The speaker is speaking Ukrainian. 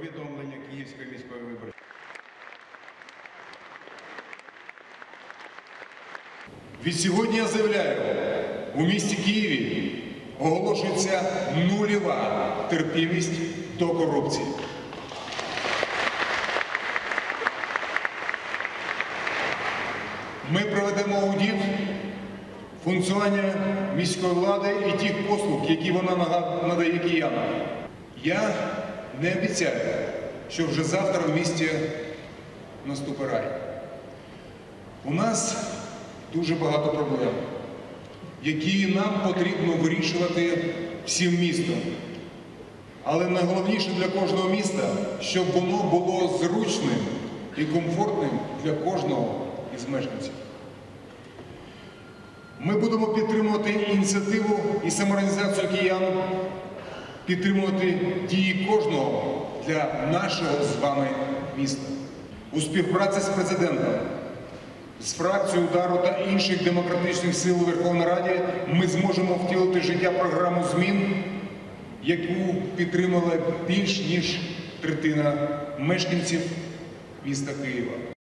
повідомлення Київської міської виборчої. Відсьогодні я заявляю, у місті Києві оголошується нульова терпимість до корупції. Ми проведемо аудит функціонування міської влади і тих послуг, які вона надає киянам. Я не обіцяю, що вже завтра в місті наступить рай. У нас дуже багато проблем, які нам потрібно вирішувати всім містом. Але найголовніше для кожного міста, щоб воно було зручним і комфортним для кожного із мешканців. Ми будемо підтримувати ініціативу і самоорганізацію киян, підтримувати дії кожного для нашого з вами міста. У співпраці з президентом, з фракцією «Удару» та інших демократичних сил у Верховній Раді ми зможемо втілити в життя програму змін, яку підтримала більш ніж третина мешканців міста Києва.